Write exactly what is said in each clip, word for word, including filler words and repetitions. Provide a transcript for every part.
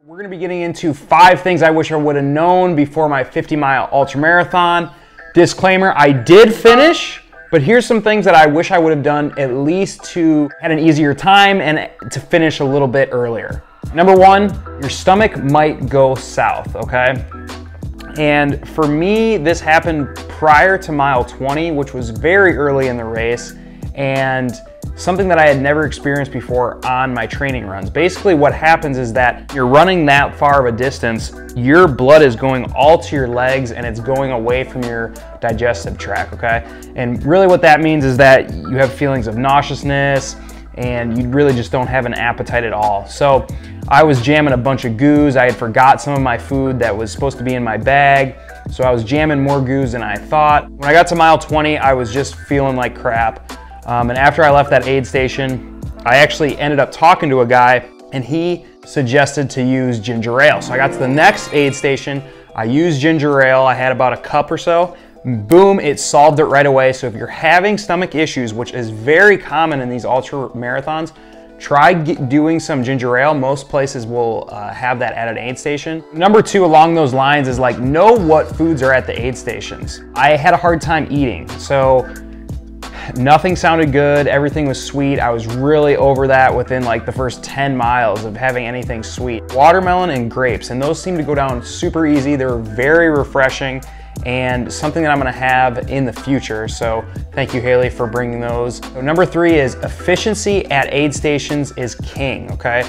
We're going to be getting into five things I wish I would have known before my fifty mile ultra marathon. Disclaimer, I did finish, but here's some things that I wish I would have done at least to had an easier time and to finish a little bit earlier. Number one, your stomach might go south, okay? And for me, this happened prior to mile twenty, which was very early in the race, and something that I had never experienced before on my training runs. Basically what happens is that you're running that far of a distance, your blood is going all to your legs and it's going away from your digestive tract, okay? And really what that means is that you have feelings of nauseousness and you really just don't have an appetite at all. So I was jamming a bunch of goos. I had forgot some of my food that was supposed to be in my bag. So I was jamming more goos than I thought. When I got to mile twenty, I was just feeling like crap. Um, and after I left that aid station, I actually ended up talking to a guy and he suggested to use ginger ale. So I got to the next aid station, I used ginger ale, I had about a cup or so, boom, it solved it right away. So if you're having stomach issues, which is very common in these ultra marathons, try doing some ginger ale. Most places will uh, have that at an aid station. Number two along those lines is like, know what foods are at the aid stations. I had a hard time eating, so nothing sounded good, everything was sweet. I was really over that within like the first ten miles of having anything sweet. Watermelon and grapes, and those seem to go down super easy. They're very refreshing and something that I'm gonna have in the future. So thank you, Haley, for bringing those. So number three is efficiency at aid stations is king, okay?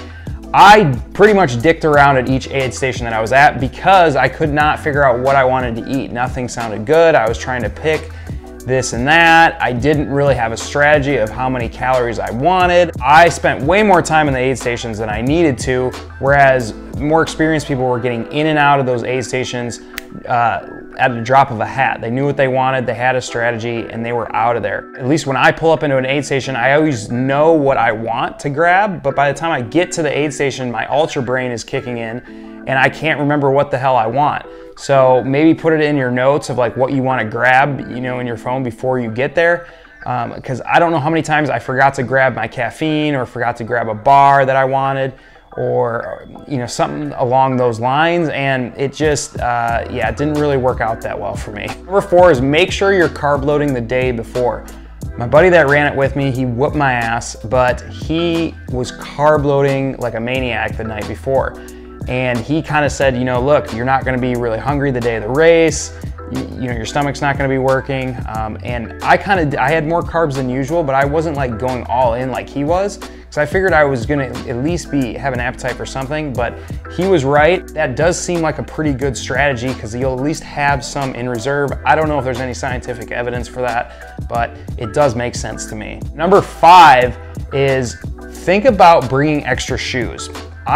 I pretty much dicked around at each aid station that I was at because I could not figure out what I wanted to eat. Nothing sounded good. I was trying to pick this and that. I didn't really have a strategy of how many calories I wanted. I spent way more time in the aid stations than I needed to, whereas more experienced people were getting in and out of those aid stations uh, at the drop of a hat. They knew what they wanted, they had a strategy, and they were out of there. At least when I pull up into an aid station, I always know what I want to grab, but by the time I get to the aid station, my ultra brain is kicking in, and I can't remember what the hell I want. So maybe put it in your notes of like what you want to grab, you know, in your phone before you get there. Because um, I don't know how many times I forgot to grab my caffeine or forgot to grab a bar that I wanted, or you know, something along those lines, and it just uh, yeah, it didn't really work out that well for me. Number four is make sure you're carb loading the day before. My buddy that ran it with me, he whooped my ass, but he was carb loading like a maniac the night before. And he kind of said, you know, look, you're not going to be really hungry the day of the race. You, you know, your stomach's not going to be working. Um, and I kind of, I had more carbs than usual, but I wasn't like going all in like he was. So I figured I was going to at least be have an appetite for something, but he was right. That does seem like a pretty good strategy because you'll at least have some in reserve. I don't know if there's any scientific evidence for that, but it does make sense to me. Number five is think about bringing extra shoes.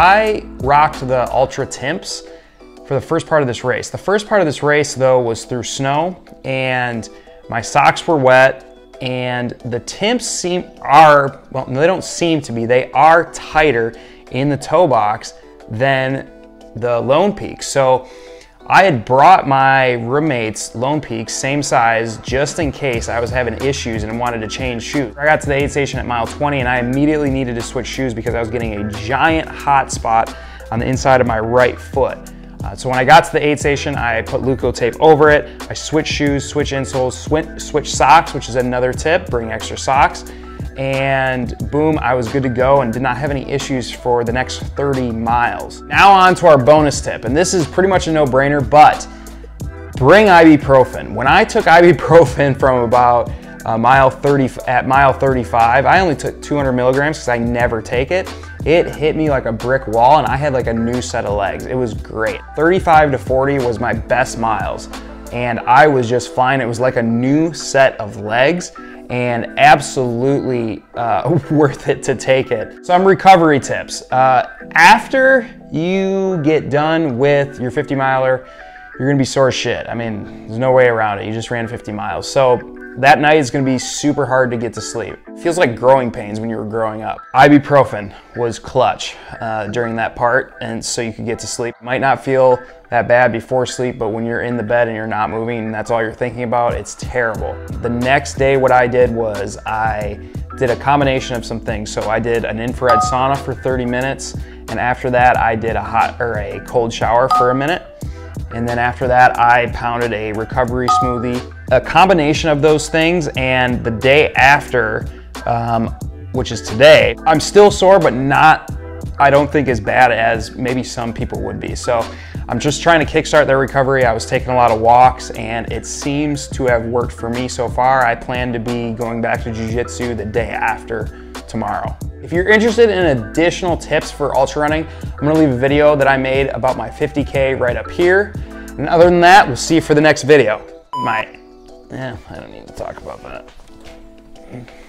I rocked the Ultra Timps for the first part of this race. The first part of this race though was through snow and my socks were wet, and the Timps seem are, well, they don't seem to be, they are tighter in the toe box than the Lone Peak. So I had brought my roommate's Lone Peak, same size, just in case I was having issues and wanted to change shoes. I got to the aid station at mile twenty and I immediately needed to switch shoes because I was getting a giant hot spot on the inside of my right foot. Uh, so when I got to the aid station, I put Leuko tape over it. I switched shoes, switch insoles, switch, switch socks, which is another tip, bring extra socks. And boom, I was good to go and did not have any issues for the next thirty miles. Now on to our bonus tip, and this is pretty much a no-brainer, but bring ibuprofen. When I took ibuprofen from about uh, mile thirty, at mile thirty-five, I only took two hundred milligrams because I never take it. It hit me like a brick wall and I had like a new set of legs. It was great. thirty-five to forty was my best miles and I was just flying. It was like a new set of legs, and absolutely uh, worth it to take it. Some recovery tips. Uh, after you get done with your fifty miler, you're gonna be sore as shit. I mean, there's no way around it. You just ran fifty miles. So that night is gonna be super hard to get to sleep. It feels like growing pains when you were growing up. Ibuprofen was clutch uh, during that part, and so you could get to sleep. Might not feel that bad before sleep, but when you're in the bed and you're not moving and that's all you're thinking about, it's terrible. The next day, what I did was I did a combination of some things. So I did an infrared sauna for thirty minutes, And after that, I did a hot or a cold shower for a minute. And then after that, I pounded a recovery smoothie. A combination of those things, and the day after, um, which is today, I'm still sore, but not, I don't think, as bad as maybe some people would be. So I'm just trying to kickstart their recovery. I was taking a lot of walks, and it seems to have worked for me so far. I plan to be going back to jiu-jitsu the day after tomorrow. If you're interested in additional tips for ultra running, I'm gonna leave a video that I made about my fifty K right up here. And other than that, we'll see you for the next video. My, yeah, I don't need to talk about that.